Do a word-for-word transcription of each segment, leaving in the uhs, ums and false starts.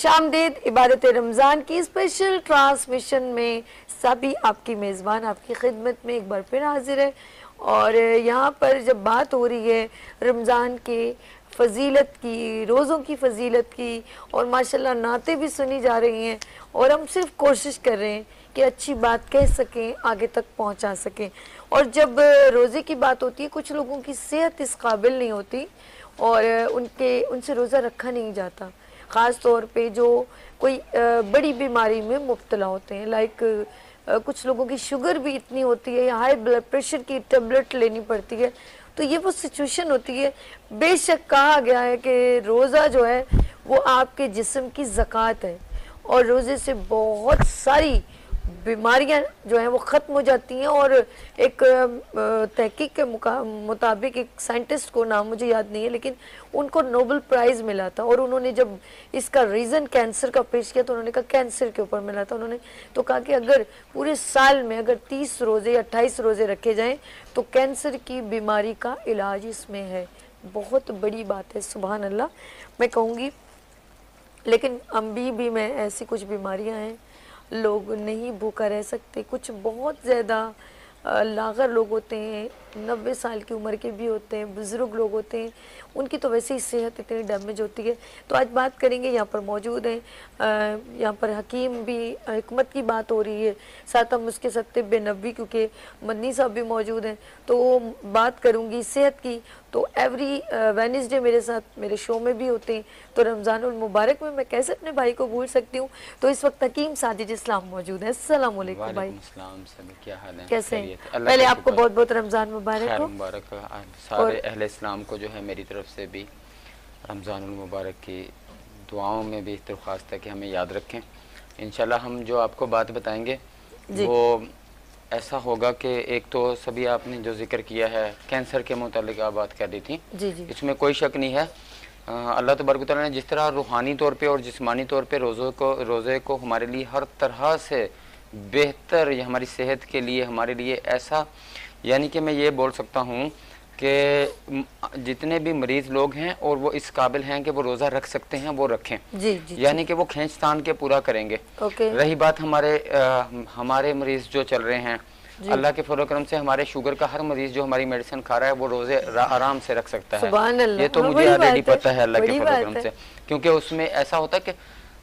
खुशामदीद इबादत रमज़ान की special transmission में सभी आपकी मेज़बान आपकी खिदमत में एक बार फिर हाजिर है। और यहाँ पर जब बात हो रही है रमज़ान के फजीलत की, रोज़ों की फजीलत की, और माशाल्लाह नाते भी सुनी जा रही हैं, और हम सिर्फ कोशिश कर रहे हैं कि अच्छी बात कह सकें, आगे तक पहुँचा सकें। और जब रोज़े की बात होती है, कुछ लोगों की सेहत इस काबिल नहीं होती और उनके उनसे रोज़ा रखा नहीं जाता, ख़ास तौर पे जो कोई बड़ी बीमारी में मुब्तला होते हैं। लाइक कुछ लोगों की शुगर भी इतनी होती है या हाई ब्लड प्रेशर की टेबलेट लेनी पड़ती है, तो ये वो सिचुएशन होती है। बेशक कहा गया है कि रोज़ा जो है वो आपके जिस्म की ज़कात है, और रोज़े से बहुत सारी बीमारियां जो हैं वो ख़त्म हो जाती हैं। और एक तहकीक के मुताबिक एक साइंटिस्ट को नाम मुझे याद नहीं है, लेकिन उनको नोबेल प्राइज़ मिला था, और उन्होंने जब इसका रीज़न कैंसर का पेश किया तो उन्होंने कहा कैंसर के ऊपर मिला था। उन्होंने तो कहा कि अगर पूरे साल में अगर तीस रोज़े या अट्ठाईस रोज़े रखे जाएँ तो कैंसर की बीमारी का इलाज इसमें है। बहुत बड़ी बात है, सुभान अल्लाह मैं कहूँगी। लेकिन अभी भी मैं ऐसी कुछ बीमारियाँ हैं, लोग नहीं भूखा रह सकते। कुछ बहुत ज़्यादा लागर लोग होते हैं, नब्बे साल की उम्र के भी होते हैं, बुज़ुर्ग लोग होते हैं, उनकी तो वैसे ही सेहत इतनी डैमेज होती है। तो आज बात करेंगे, यहाँ पर मौजूद हैं, यहाँ पर हकीम भी, हिकमत की बात हो रही है, साथ हम उसके साथ तिब्बे नबी, क्योंकि मदनी साहब भी मौजूद हैं, तो बात करूँगी सेहत की। तो एवरी वेडनेसडे मेरे साथ मेरे शो में भी होते हैं, तो रमज़ानुल मुबारक में मैं कैसे अपने भाई को भूल सकती हूँ। तो इस वक्त हकीम साजिद इस्लाम मौजूद है। अस्सलाम वालेकुम भाई, क्या हाल है? कैसे हैं? पहले आपको बहुत बहुत रमज़ान मुबारक हो। मुबारक सारे अहले इस्लाम को जो है मेरी तरफ से भी रमज़ानुल मुबारक की दुआओं में भी दरख्वास्त है कि हमें याद रखें। इंशाल्लाह हम जो आपको बात बताएंगे वो ऐसा होगा कि एक तो सभी आपने जो जिक्र किया है कैंसर के मुतालिक आप बात कर रही थी, जी जी। इसमें कोई शक नहीं है। अल्लाह तबारक व तआला ने जिस तरह रूहानी तौर पे और जिस्मानी तौर पे रोज़े को रोज़े को हमारे लिए हर तरह से बेहतर, या हमारी सेहत के लिए हमारे लिए ऐसा, यानी कि मैं ये बोल सकता हूँ कि जितने भी मरीज़ लोग हैं और वो इस काबिल हैं कि वो रोज़ा रख सकते हैं वो रखें, जी, जी, यानी कि वो खींच तान के पूरा करेंगे। ओके। रही बात हमारे आ, हमारे मरीज़ जो चल रहे हैं, अल्लाह के फजल करम से हमारे शुगर का हर मरीज़ जो हमारी मेडिसिन खा रहा है वो रोज़े आराम से रख सकता है। ये तो मुझे ऑलरेडी पता है अल्लाह के फजल करम से, क्योंकि उसमें ऐसा होता है कि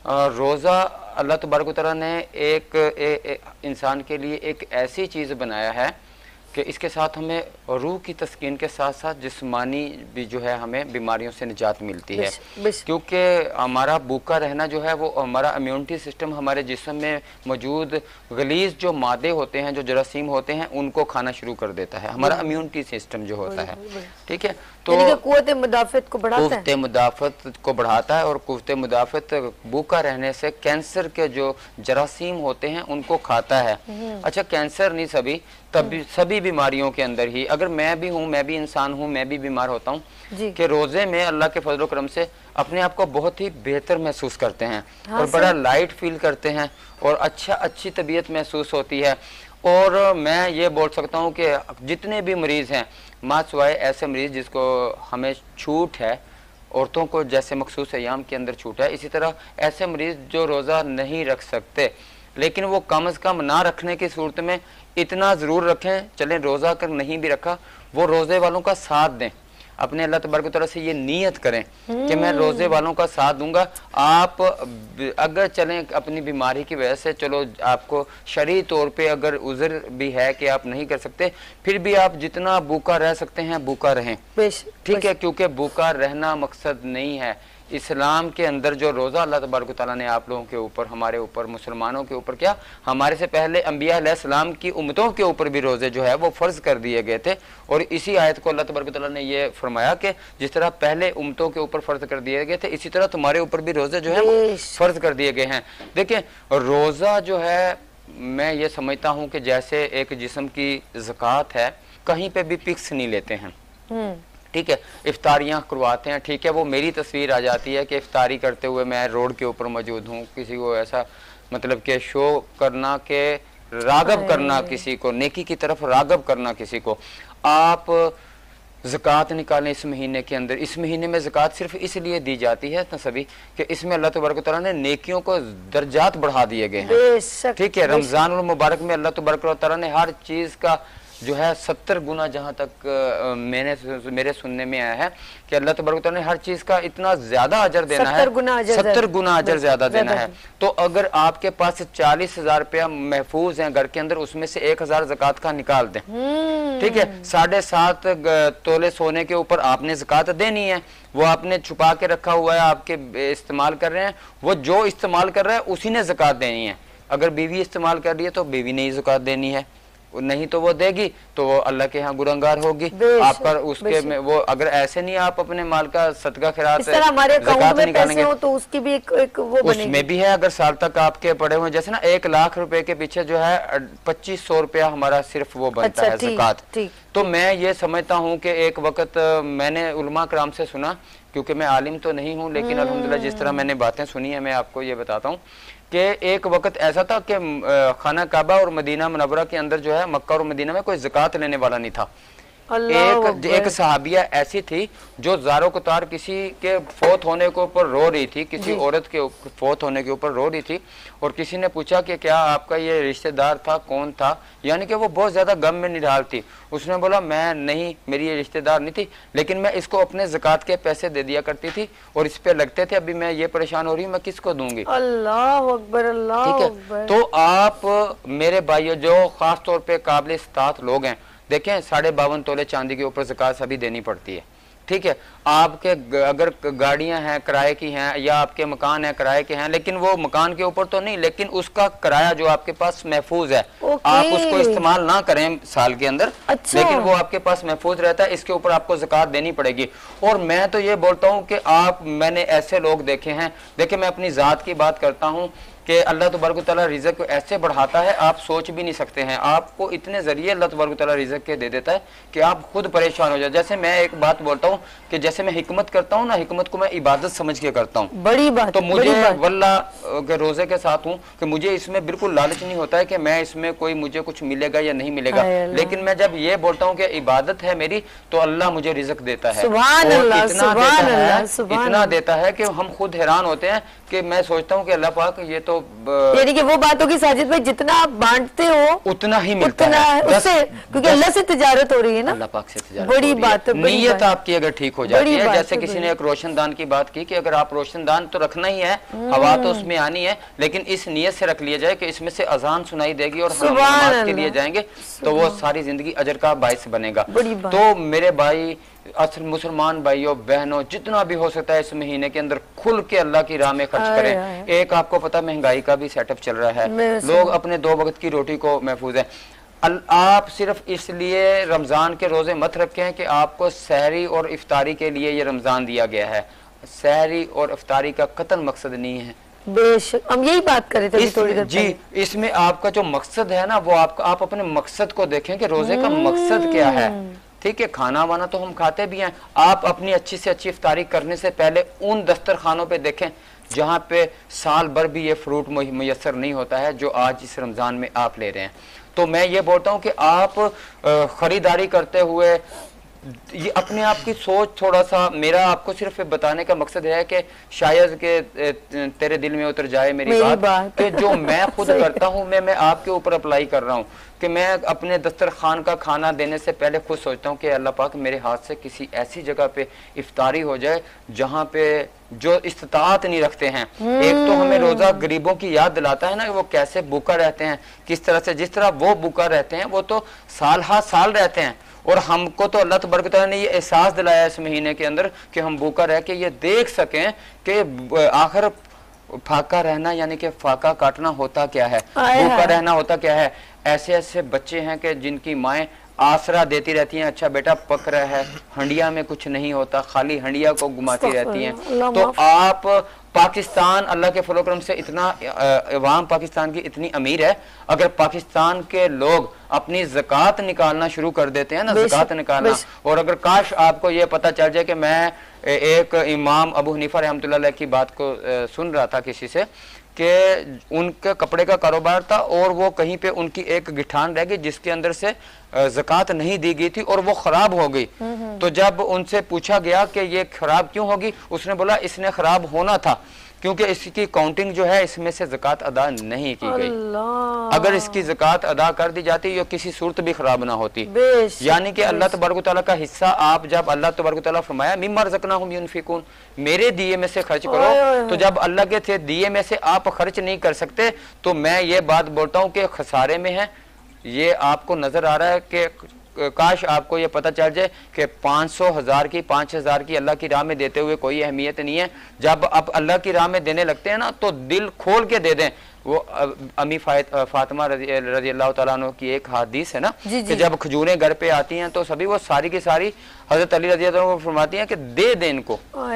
रोज़ा अल्लाह तबारक व तआला ने एक ए, ए, इंसान के लिए एक ऐसी चीज़ बनाया है कि इसके साथ हमें रूह की तस्कीन के साथ साथ जिस्मानी भी जो है हमें बीमारियों से निजात मिलती है, क्योंकि हमारा भूखा रहना जो है वो हमारा इम्यूनिटी सिस्टम, हमारे जिस्म में मौजूद गलीज जो मादे होते हैं, जो जरासीम होते हैं, उनको खाना शुरू कर देता है हमारा इम्यूनिटी सिस्टम जो होता है। ठीक है, तो कुव्वत मुदाफ़त को बढ़ाता है, कुव्वत मुदाफ़त को बढ़ाता है, और कुव्वत मुदाफ़त भूखा रहने से कैंसर के जो जरासीम होते हैं उनको खाता है। अच्छा, कैंसर नहीं, सभी तभी सभी बीमारियों के अंदर ही, अगर मैं भी हूँ, मैं भी इंसान हूँ, मैं भी बीमार होता हूँ, कि रोज़े में अल्लाह के फजल करम से अपने आप को बहुत ही बेहतर महसूस करते हैं, हाँ, और बड़ा लाइट फील करते हैं, और अच्छा अच्छी तबीयत महसूस होती है। और मैं ये बोल सकता हूँ कि जितने भी मरीज़ हैं, मासवाए ऐसे मरीज़ जिसको हमें छूट है, औरतों को जैसे मखसूस अयाम के अंदर छूट है, इसी तरह ऐसे मरीज़ जो रोज़ा नहीं रख सकते, लेकिन वो कम अज़ कम ना रखने की सूरत में इतना ज़रूर रखें, चलें रोज़ा कर नहीं भी रखा, वो रोज़े वालों का साथ दें, अपने अल्लाह तबारक व तआला से ये नीयत करें कि मैं रोज़े वालों का साथ दूंगा। आप अगर चलें अपनी बीमारी की वजह से, चलो आपको शरई तौर पे अगर उज़र भी है कि आप नहीं कर सकते, फिर भी आप जितना भूखा रह सकते हैं भूखा रहें, ठीक है, क्योंकि भूखा रहना मकसद नहीं है। इस्लाम के अंदर जो रोज़ा अल्लाह तबारक व तआला ने आप लोगों के ऊपर, हमारे ऊपर, मुसलमानों के ऊपर, क्या हमारे से पहले अंबिया अलैहिस्सलाम की उम्मतों के ऊपर भी रोज़े जो है वो फ़र्ज़ कर दिए गए थे। और इसी आयत को अल्लाह तबारक व तआला ने ये फरमाया कि जिस तरह पहले उम्मतों के ऊपर फ़र्ज़ कर दिए गए थे, इसी तरह तुम्हारे ऊपर भी रोज़े जो है वो फ़र्ज़ कर दिए गए हैं। देखिए, रोज़ा जो है मैं ये समझता हूँ कि जैसे एक जिस्म की ज़कात है, कहीं पर भी फिक्स नहीं लेते हैं, ठीक है, इफ्तारियाँ करवाते हैं, ठीक है, वो मेरी तस्वीर आ जाती है कि इफ्तारी करते हुए मैं रोड के ऊपर मौजूद हूँ, किसी को ऐसा मतलब कि शो करना, के रागब करना किसी को, नेकी की तरफ रागब करना किसी को। आप ज़कात निकालें इस महीने के अंदर। इस महीने में ज़कात सिर्फ इसलिए दी जाती है ना सभी कि इसमें अल्लाह तबारक व तआला ने नेकियों को दर्जात बढ़ा दिए गए हैं। ठीक है, रमज़ान और मुबारक में अल्लाह तबारक व तआला ने हर चीज़ का जो है सत्तर गुना, जहाँ तक आ, मैंने मेरे सुनने में आया है कि अल्लाह तबारक व तआला ने हर चीज़ का इतना ज़्यादा अजर देना है, सत्तर गुना अजर ज़्यादा देना है। तो अगर आपके पास चालीस हजार रुपया महफूज है घर के अंदर, उसमें से एक हजार ज़कात का निकाल दें। ठीक है, साढ़े सात तोले सोने के ऊपर आपने ज़कात देनी है, वो आपने छुपा के रखा हुआ है, आपके इस्तेमाल कर रहे हैं, वो जो इस्तेमाल कर रहा है उसी ने ज़कात देनी है। अगर बीवी इस्तेमाल कर रही है तो बीवी ने ही ज़कात देनी है, नहीं तो वो देगी तो वो अल्लाह के यहाँ गुनहगार होगी। आपका उसके में वो अगर ऐसे नहीं आप अपने माल का सदका खैरात हमारे अकाउंट में पैसे हो तो उसकी भी एक, एक वो उसमें भी है। अगर साल तक आपके पड़े हुए, जैसे ना एक लाख रुपए के पीछे जो है पच्चीस सौ रुपया हमारा सिर्फ वो बनता है ज़कात। तो मैं ये समझता हूँ कि एक वक्त मैंने उलमा कराम से सुना, क्योंकि मैं आलिम तो नहीं हूँ लेकिन अल्हम्दुलिल्लाह जिस तरह मैंने बातें सुनी है मैं आपको ये बताता हूँ कि एक वक्त ऐसा था कि खाना काबा और मदीना मुनव्वरा के अंदर जो है, मक्का और मदीना में कोई ज़कात लेने वाला नहीं था। एक एक सहाबिया ऐसी थी जो ज़ारो कतार किसी के फोत होने के ऊपर रो रही थी, किसी औरत के फोत होने के ऊपर रो रही थी, और किसी ने पूछा कि क्या आपका ये रिश्तेदार था, कौन था, यानी कि वो बहुत ज़्यादा गम में निढाल थी। उसने बोला मैं नहीं, मेरी ये रिश्तेदार नहीं थी, लेकिन मैं इसको अपने ज़कात के पैसे दे दिया करती थी और इस पे लगते थे, अभी मैं ये परेशान हो रही हूँ, मैं किसको दूंगी। अल्लाह अकबर, अल्लाह ठीक है, तो आप मेरे भाइयों जो खास तौर पे काबिल इस्तात लोग हैं, देखें साढ़े बावन तोले चांदी के ऊपर ज़कात सभी देनी पड़ती है। ठीक है, आपके अगर गाड़ियां हैं किराए की हैं या आपके मकान है किराए के हैं, लेकिन वो मकान के ऊपर तो नहीं, लेकिन उसका किराया जो आपके पास महफूज है, आप उसको इस्तेमाल ना करें साल के अंदर, अच्छा। लेकिन वो आपके पास महफूज रहता है, इसके ऊपर आपको ज़कात देनी पड़ेगी। और मैं तो ये बोलता हूँ कि आप, मैंने ऐसे लोग देखे हैं, देखिए मैं अपनी ज़ात की बात करता हूँ कि अल्लाह तबारक व तआला रिज़्क़ को ऐसे बढ़ाता है आप सोच भी नहीं सकते हैं। आपको इतने जरिए अल्लाह तबारक व तआला रिज़्क़ के दे देता है कि आप खुद परेशान हो जाए। जैसे मैं एक बात बोलता हूँ कि जैसे मैं हिकमत करता हूँ ना, हिकमत को मैं इबादत समझ के करता हूँ, बड़ी बात। तो मुझे वल्लाह के रोजे के साथ हूँ कि मुझे इसमें बिल्कुल लालच नहीं होता है कि मैं इसमें कोई मुझे कुछ मिलेगा या नहीं मिलेगा, लेकिन मैं जब ये बोलता हूँ कि इबादत है मेरी तो अल्लाह मुझे रिज़्क़ देता है, इतना देता है कि हम खुद हैरान होते हैं कि मैं सोचता हूँ कि अल्लाह पाक ये तो, यानी कि वो बातों की साजिद भाई जितना आप बांटते हो उतना ही मिलता उतना है, उससे, क्योंकि अल्लाह से तिजारत हो रही है ना, अल्लाह पाक से तिजारत बड़ी बात है। नीयत आपकी अगर ठीक हो जाती है, जैसे किसी ने एक रोशनदान की बात की कि अगर आप रोशनदान तो रखना ही है, हवा तो उसमें आनी है, लेकिन इस नीयत से रख लिया जाए कि इसमें से अजान सुनाई देगी और हम नमाज के लिए जाएंगे तो वो सारी जिंदगी अजर का बाइस बनेगा। तो मेरे भाई, असल मुसलमान भाइयों बहनों, जितना भी हो सकता है इस महीने के अंदर खुल के अल्लाह की राह में खर्च करें। एक आपको पता महंगाई का भी सेटअप चल रहा है, लोग अपने दो वक्त की रोटी को महफूज है। आप सिर्फ इसलिए रमजान के रोजे मत रखें कि आपको सहरी और इफ्तारी के लिए ये रमजान दिया गया है, सहरी और इफ्तारी का कतई मकसद नहीं है। बेशक हम यही बात कर रहे थे इस, थोड़ी देर जी, इसमें आपका जो मकसद है ना वो आपका, आप अपने मकसद को देखें कि रोजे का मकसद क्या है। ठीक है, खाना वाना तो हम खाते भी हैं, आप अपनी अच्छी से अच्छी इफ्तारी करने से पहले उन दस्तरखानों पे देखें जहाँ पे साल भर भी ये फ्रूट मुयसर नहीं होता है जो आज इस रमज़ान में आप ले रहे हैं। तो मैं ये बोलता हूँ कि आप ख़रीदारी करते हुए ये अपने आप की सोच थोड़ा सा, मेरा आपको सिर्फ बताने का मकसद है कि शायद के तेरे दिल में उतर जाए मेरी, मेरी बात, बात। कि जो मैं खुद करता हूँ मैं मैं आपके ऊपर अप्लाई कर रहा हूँ कि मैं अपने दस्तरखान का खाना देने से पहले खुद सोचता हूँ कि अल्लाह पाक मेरे हाथ से किसी ऐसी जगह पे इफ्तारी हो जाए जहाँ पे जो इस्तात नहीं रखते हैं। एक तो हमें रोजा गरीबों की याद दिलाता है ना कि वो कैसे भूखा रहते हैं, किस तरह से, जिस तरह वो भूखा रहते हैं वो तो साल हा साल रहते हैं, और हमको तो अल्लाह तबारक व तआला ने ये एहसास दिलाया इस महीने के अंदर कि हम भूखा रह के ये देख सकें कि आखिर फाका रहना यानी कि फाका काटना होता क्या है, भूखा रहना होता क्या है। ऐसे ऐसे बच्चे हैं कि जिनकी माएँ आसरा देती रहती हैं, अच्छा बेटा पक रहा है, हंडिया में कुछ नहीं होता, खाली हंडिया को घुमाती रहती हैं। तो आप पाकिस्तान, अल्लाह के फलो करम से इतना अवाम पाकिस्तान की इतनी अमीर है, अगर पाकिस्तान के लोग अपनी ज़कात निकालना शुरू कर देते हैं ना, ज़कात निकालना, और अगर काश आपको ये पता चल जाए कि मैं एक इमाम अबू हनीफा रहमतुल्लाह अलैह की बात को सुन रहा था किसी से कि उनके कपड़े का कारोबार था और वो कहीं पे उनकी एक गिठान रह गई जिसके अंदर से ज़कात नहीं दी गई थी और वो खराब हो गई। तो जब उनसे पूछा गया कि ये खराब क्यों होगी, उसने बोला इसने खराब होना था क्योंकि इसकी काउंटिंग जो है इसमें से ज़कात अदा नहीं की गई। अगर इसकी ज़कात अदा कर दी जाती ये किसी सूरत भी खराब ना होती। यानी कि अल्लाह तबारक व तआला का हिस्सा आप जब अल्लाह तबारक व तआला फरमाया मिम्मा रज़क़नाहुम युनफ़िक़ून, मेरे दिए में से खर्च करो, तो जब अल्लाह के थे दिए में से आप खर्च नहीं कर सकते तो मैं ये बात बोलता हूँ कि खसारे में है। ये आपको नजर आ रहा है कि काश आपको ये पता चल जाए कि पाँच सौ हजार की पाँच हजार की अल्लाह की राह में देते हुए कोई अहमियत नहीं है। जब आप अल्लाह की राह में देने लगते हैं ना तो दिल खोल के दे दें। वो अमी फातिमा रजी अल्लाह तआला अन्हा की एक हदीस है ना कि जब खजूरें घर पे आती हैं तो सभी वो सारी की सारी हजरत अली रजी अल्लाह को फरमाती हैं कि दे दें इनको,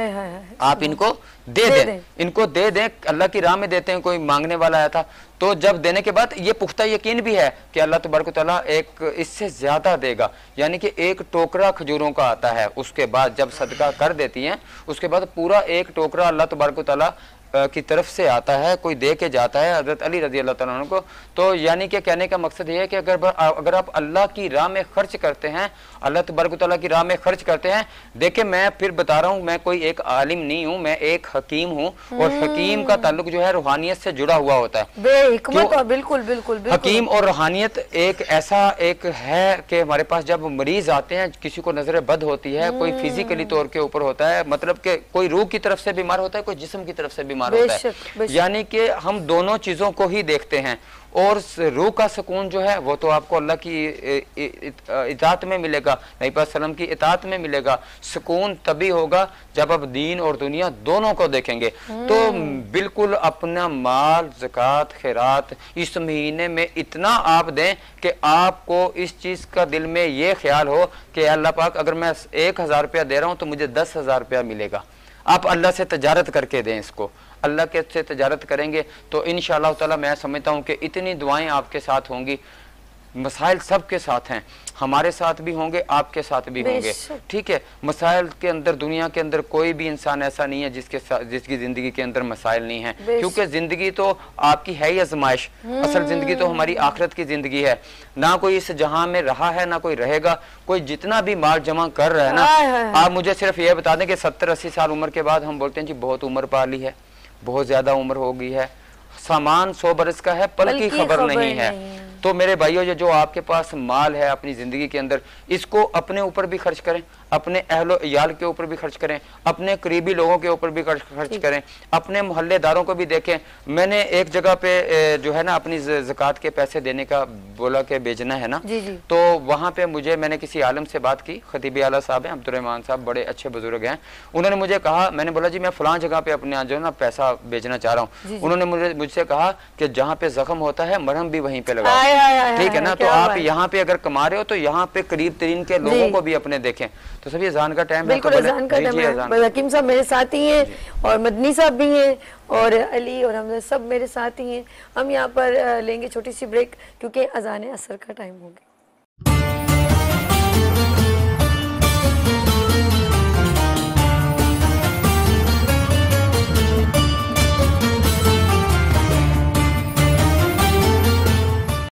आप इनको दे दें, इनको दे दें, अल्लाह की राह में देते हैं। कोई मांगने वाला आया था तो जब देने के बाद ये पुख्ता यकीन भी है कि अल्लाह तबारक व तआला एक इससे ज्यादा देगा। यानी कि एक टोकरा खजूरों का आता है, उसके बाद जब सदका कर देती हैं उसके बाद पूरा एक टोकरा अल्लाह तबारक व तआला की तरफ से आता है, कोई दे के जाता है हजरत अली रजी अल्लाह तआला अन्हु को। तो यानी कि कहने का मकसद ये है कि अगर अगर आप अल्लाह की राह में खर्च करते हैं, अल्लाह तबारक व तआला की राह में खर्च करते हैं, देखिए मैं फिर बता रहा हूँ मैं कोई एक आलिम नहीं हूँ, मैं एक हकीम हूँ और हकीम का ताल्लुक जो है रूहानियत से जुड़ा हुआ होता है। बिल्कुल बिल्कुल बिल्कुल हकीम और रूहानियत एक ऐसा एक है कि हमारे पास जब मरीज आते हैं, किसी को नजर बद होती है, कोई फिजिकली तौर के ऊपर होता है, मतलब कि कोई रूह की तरफ से बीमार होता है, कोई जिस्म की तरफ से बीमार होता है, यानी कि हम दोनों चीजों को ही देखते हैं। और रूह का सुकून जो है वो तो आपको अल्लाह की इताअत में मिलेगा, नबी पाक सल्लल्लाहु अलैहि वसल्लम की इताअत में मिलेगा। सुकून तभी होगा जब आप दीन और दुनिया दोनों को देखेंगे। तो बिल्कुल अपना माल ज़कात खैरात इस महीने में इतना आप दें कि आपको इस चीज का दिल में ये ख्याल हो कि अल्लाह पाक अगर मैं एक हजार रुपया दे रहा हूं तो मुझे दस हजार रुपया मिलेगा। आप अल्लाह से तजारत करके दें इसको, अल्लाह के से तजारत करेंगे तो इंशाअल्लाह ताला मैं समझता हूँ कि इतनी दुआएं आपके साथ होंगी। मसाइल सबके साथ हैं, हमारे साथ भी होंगे, आपके साथ भी होंगे, ठीक है। मसाइल के अंदर दुनिया के अंदर कोई भी इंसान ऐसा नहीं है जिसके जिसकी जिंदगी के अंदर मसाइल नहीं है, क्योंकि जिंदगी तो आपकी है ही आजमाइश। असल जिंदगी तो हमारी आखिरत की जिंदगी है, ना कोई इस जहां में रहा है ना कोई रहेगा। कोई जितना भी माल जमा कर रहा है ना, आप मुझे सिर्फ ये बता दें कि सत्तर अस्सी साल उम्र के बाद हम बोलते हैं जी बहुत उम्र पा ली है, बहुत ज्यादा उम्र हो गई है, सामान सौ बरस का है पल की खबर नहीं है। तो मेरे भाइयों ये जो आपके पास माल है अपनी जिंदगी के अंदर, इसको अपने ऊपर भी खर्च करें, अपने अहलो याल के ऊपर भी खर्च करें, अपने करीबी लोगों के ऊपर भी खर्च करें, अपने मोहल्लेदारों को भी देखें। मैंने एक जगह पे जो है ना अपनी ज़कात के पैसे देने का बोला कि भेजना है ना, जी जी। तो वहाँ पे मुझे मैंने किसी आलम से बात की, खतीब आला साहब हैं अब्दुर्रहमान साहब, बड़े अच्छे बुजुर्ग हैं। उन्होंने मुझे कहा, मैंने बोला जी मैं फलां जगह पे अपने जो है ना पैसा भेजना चाह रहा हूँ। उन्होंने मुझे मुझसे कहा कि जहाँ पे जख्म होता है मरहम भी वहीं पे लगाओ, ठीक है ना। तो आप यहाँ पे अगर कमा रहे हो तो यहाँ पे करीब तरीन के लोगों को भी अपने देखें। तो सभी अज़ान का टाइम है, बिल्कुल अज़ान का टाइम है। हकीम साहब मेरे साथ ही हैं और मदनी साहब भी हैं और अली और हम सब मेरे साथ ही हैं। हम यहाँ पर लेंगे छोटी सी ब्रेक क्योंकि अज़ान असर का टाइम हो गया।